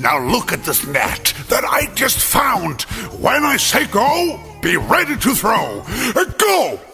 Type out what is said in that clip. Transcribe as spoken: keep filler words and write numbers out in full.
Now look at this net that I just found. When I say go, be ready to throw. Go!